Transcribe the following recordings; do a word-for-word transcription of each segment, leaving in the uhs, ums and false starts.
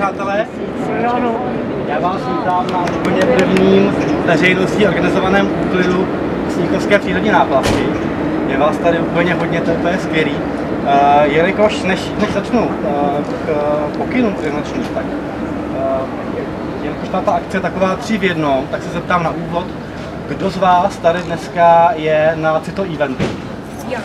přátelé, já vás vítám na úplně prvním veřejností organizovaném úklidu Sníkovské přírodní náplavky. Je vás tady úplně hodně, to je skvělý. Uh, jelikož než, než začnu uh, k uh, pokynům prezentačním, tak uh, jelikož tato akce je taková tři v jednom, tak se zeptám na úvod, kdo z vás tady dneska je na Cito eventu? Já.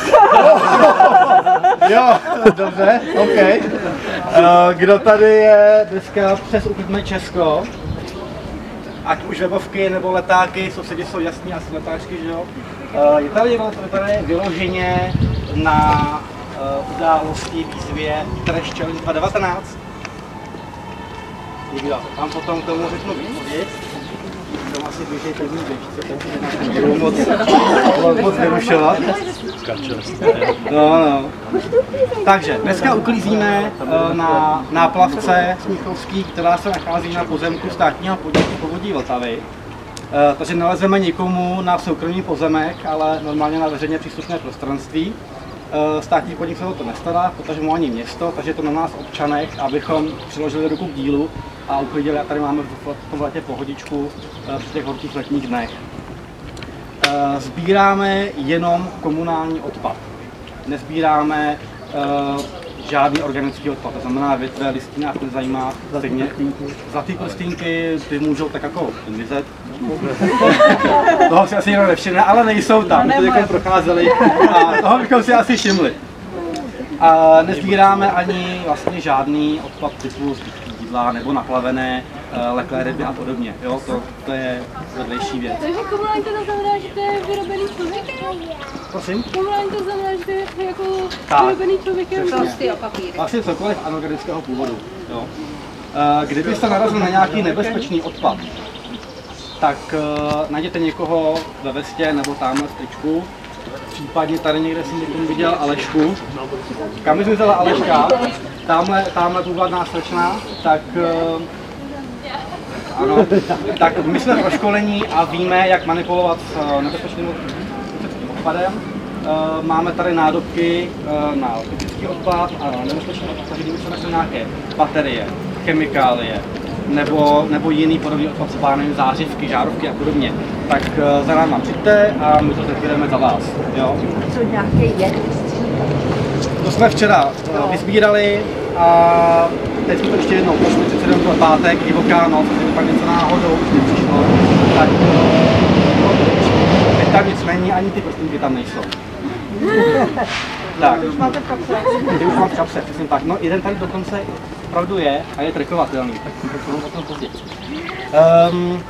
Jo, dobře, OK. Uh, kdo tady je dneska přes Uklidme Česko? Ať už webovky nebo letáky, sousedi jsou jasní, asi letáčky, že jo? Uh, je tady, je tady vyloženě na uh, události výzvě Trash Challenge dva tisíce devatenáct. Nikdo. Tam potom k tomu řeknu víc. Tam asi běžej první běžce, takže nebudu moc, moc vyrušovat. No, no. Takže dneska uklízíme uh, na náplavce Smíchovský, která se nachází na pozemku státního podniku Povodí Vltavy. Uh, takže nalezeme někomu na soukromý pozemek, ale normálně na veřejně přístupné prostranství. Uh, státní podnik se o to nestará, protože mu ani město, takže je to na nás občanech, abychom přiložili ruku k dílu a uklidili. A tady máme v tom letě pohodičku uh, při těch horkých letních dnech. Uh, sbíráme jenom komunální odpad. Nezbíráme uh, žádný organický odpad, to znamená větve, listiny, nás nezajímá. Zlatý prstínky, ty můžou tak jako vymizet. Toho si asi někdo nevšimne, ale nejsou tam, my to někomu procházeli a toho bychom si asi všimli. A nezbíráme ani vlastně žádný odpad typu zbytky jídla nebo naplavené uh, leklé ryby a podobně. Jo, to, to je vedlejší věc. Takže komunální to znamená, že to je vyrobený člověkem? Prosím? Komunální to znamená, že to je jako tak, vyrobený člověkem? Přesně. Vlastně cokoliv anorganického původu. Jo. Uh, kdybyste narazili na nějaký nebezpečný odpad, tak uh, najděte někoho ve vestě nebo tamhle v tričku. Případně tady někde jsem někomu viděl Alešku. Kam zmizela Aleška? Tamhle, tamhle původná slečna, tak uh, ano, tak my jsme proškolení a víme, jak manipulovat s uh, nebezpečným odpadem. Uh, máme tady nádobky uh, na typický odpad a na nebezpečný odpad, takže kdyby se našly nějaké baterie, chemikálie, nebo, nebo jiný podobný odpad, třeba nevím, zářivky, žárovky a podobně, tak uh, za náma přijďte a my to zlikvidujeme za vás. Jo? Co nějaký jed? To jsme včera uh, vysbírali a teď jsme to ještě jednou pošli, přece jenom to pátek, divoká noc, kdyby pak něco náhodou přišlo, tak uh, teď tam nic není, ani ty prstinky tam nejsou. Tak. Už máte v kapse. Ty už mám v kapse, přesně tak. No jeden tady dokonce opravdu je a je trackovatelný, tak to budu potom později. Um,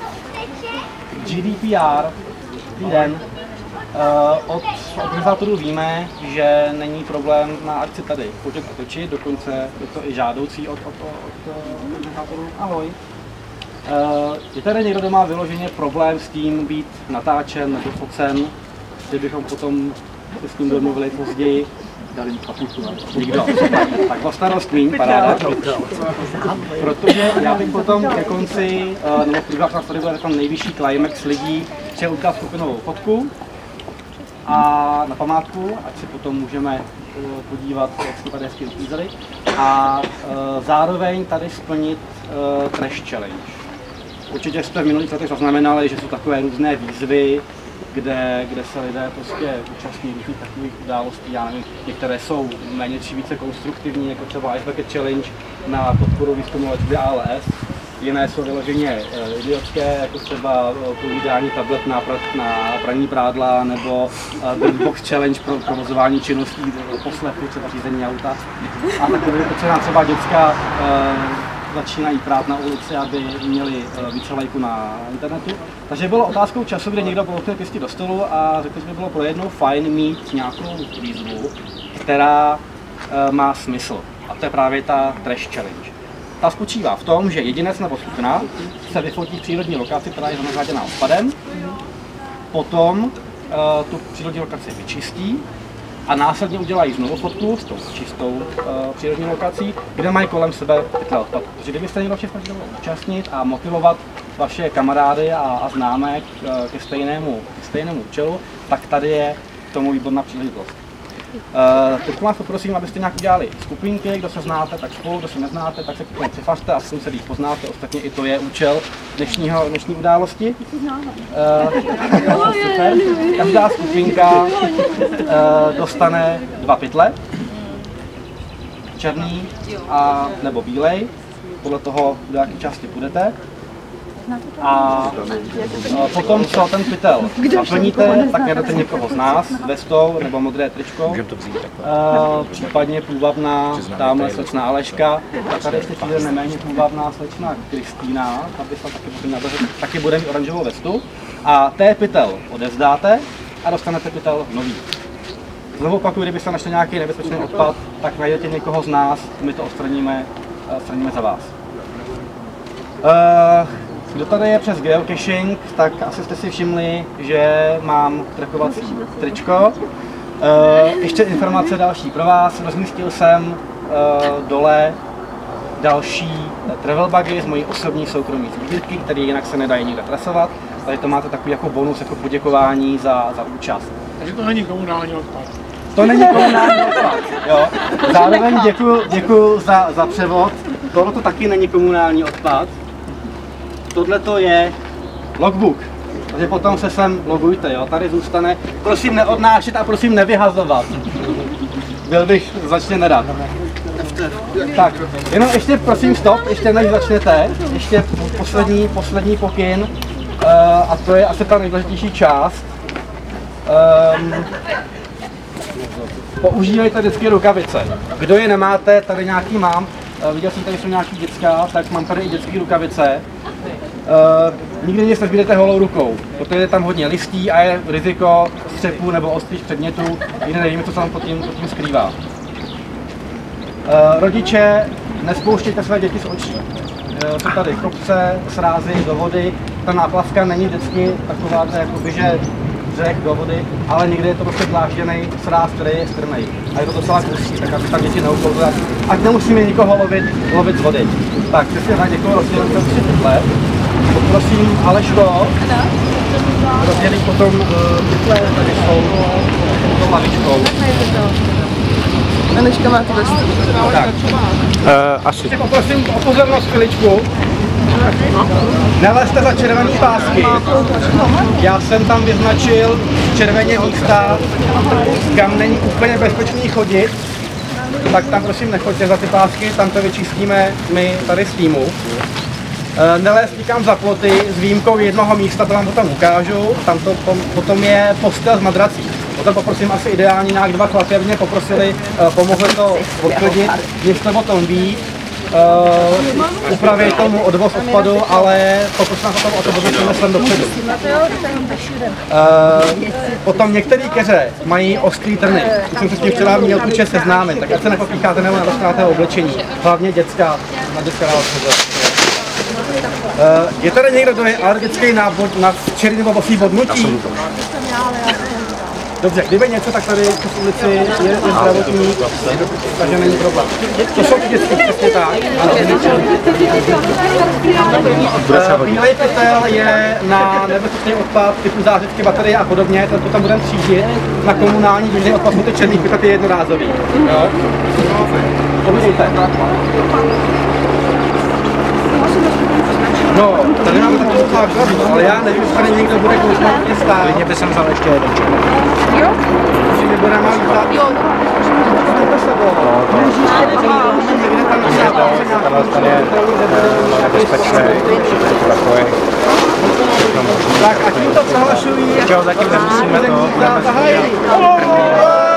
G D P R, týden. Uh, od organizátorů víme, že není problém na akci tady počet a točit, dokonce je to i žádoucí od, od, od, od organizátorů. Ahoj. Uh, je tady někdo, kdo má vyloženě problém s tím být natáčen nebo focen, že bychom potom se s ním domluvili později. Dali mi kaputu. Nikdo. Tak o starost míň, paráda. Protože já bych potom ke konci, uh, nebo v průběhu nás tady bude tam nejvyšší climax lidí, chtěl ukázat skupinovou fotku a na památku, ať si potom můžeme podívat, jak jsme tady hezky uklízeli. A uh, zároveň tady splnit uh, Trash Challenge. Určitě jste v minulých letech zaznamenali, že jsou takové různé výzvy, kde, kde se lidé prostě účastní různých takových událostí. Já nevím, některé jsou méně či více konstruktivní, jako třeba Ice Bucket Challenge na podporu výzkumu léčby A L S. Jiné jsou vyloženě uh, idiotské, jako třeba povídání tablet na, pra, na praní prádla, nebo uh, Beatbox Challenge pro provozování činností poslechu, třeba řízení auta. A takové, třeba třeba děcka uh, začínají prát na ulici, aby měli uh, více lajků na internetu. Takže bylo otázkou času, kde někdo položil pěstí do stolu a řekl, že by bylo pro jednou fajn mít nějakou výzvu, která uh, má smysl. A to je právě ta Trash Challenge. Ta spočívá v tom, že jedinec nebo skupina se vyfotí v přírodní lokaci, která je zahnaděná odpadem, potom uh, tu přírodní lokaci vyčistí a následně udělají znovu fotku s tou čistou uh, přírodní lokací, kde mají kolem sebe pytle odpad. Takže kdybyste někdo chtěl účastnit a motivovat vaše kamarády a, a známé k, ke, stejnému, ke stejnému účelu, tak tady je k tomu výborná příležitost. Uh, teď vás poprosím, abyste nějak udělali skupinky, kdo se znáte, tak spolu, kdo se neznáte, tak se k tomu přifařte a se líp poznáte. Ostatně i to je účel dnešního, dnešní události. Uh, super. Každá skupinka uh, dostane dva pytle, černý a nebo bílej, podle toho, do jaké části půjdete. A potom, co ten pytel naplníte, tak najdete někoho z nás, vestou nebo modré tričko, uh, případně půvabná tamhle slečna Aleška, a tady ještě přijde neméně půvabná slečna Kristýna, ta by se taky, taky bude mít oranžovou vestu. A té pytel odevzdáte a dostanete pytel nový. Znovu opakuju, kdyby se našel nějaký nebezpečný odpad, tak najdete někoho z nás, my to odstraníme, odstraníme za vás. Uh, Kdo tady je přes geocaching, tak asi jste si všimli, že mám trackovací tričko. Uh, ještě informace další pro vás. Rozmístil jsem uh, dole další travel bugy z mojí osobní soukromí sbírky, které jinak se nedají nikde trasovat. Tady to máte takový jako bonus, jako poděkování za, za účast. Takže to není komunální odpad. To není komunální odpad, jo. Zároveň děkuju, děkuju za, za převod. Tohle to taky není komunální odpad. Tohle to je logbook, takže potom se sem logujte, jo, tady zůstane. Prosím neodnášet a prosím nevyhazovat. Byl bych značně nerad. Tak, jenom ještě prosím stop, ještě než začnete, ještě poslední, poslední pokyn, uh, a to je asi ta nejdůležitější část. Um, používejte vždycky rukavice. Kdo je nemáte, tady nějaký mám, uh, viděl jsem, tady jsou nějaký dětská, tak mám tady i dětské rukavice. Uh, nikdy nic nezbídete holou rukou, protože je tam hodně listí a je riziko střepů nebo ostrých předmětů, nikdy nevíme, co se tam pod tím, pod tím skrývá. Uh, rodiče, nespouštějte své děti z očí. Uh, jsou tady kopce, srázy do vody, ta náplavka není vždycky taková, jakoby, že řek do vody, ale někdy je to prostě dlážděný sráz, který je strmej. A je to docela kusí, tak aby tam děti neuklouzly, ať nemusíme nikoho lovit, lovit z vody. Tak, přesně tak, děkuji, rozdělím to tři pytle. Poprosím Aleško, rozdělím potom uh, pytle, tady jsou tou lavičkou. Aleška má tu vestu. Tak, uh, asi. Poprosím o pozornost chviličku. Nalezte za červený pásky. Já jsem tam vyznačil červeně místa, kam není úplně bezpečný chodit. Tak tam prosím nechoďte za ty pásky, tam to vyčistíme my tady z týmu. Nelézt nikam za ploty s výjimkou jednoho místa, to vám potom ukážu. Tam to potom je postel z madrací. Potom poprosím asi ideálně nějak dva chlapy, aby mě poprosili, pomohli to odklidit, když to o tom ví. Uh, upravit tomu odvoz odpadu, ale pokusím se tomu o to odvoz sem dopředu. Uh, potom některé keře mají ostrý trny. Už jsem se s tím včera měl tu čest seznámit, tak ať se nepopícháte nebo nedostáte oblečení. Hlavně dětská, na dětská dává pozor. Uh, je tady někdo, kdo je alergický na, na včerý nebo bosý bodnutí? Dobře, kdyby něco, tak tady v ulici je, je zdravotník, takže není problém. To jsou vždycky přesně tak. Bílej pytel je na nebezpečný odpad typu zářivky, baterie a podobně, ten to tam budeme třídit. Na komunální bílej odpad jsou ty černý pytel, je jednorázový. Jo? Povídejte. No, tady máme takovou základu, ale já nevím, jestli tady někdo bude kousnout mě stát. Klidně by jsem vzal ještě jeden. Jo? Že mi bude malý stát. Jo. To se bylo. Někde tam tady je nebezpečný. Takový. Tak a tím to prohlašují. Čeho zatím nemusíme to. Zahájení.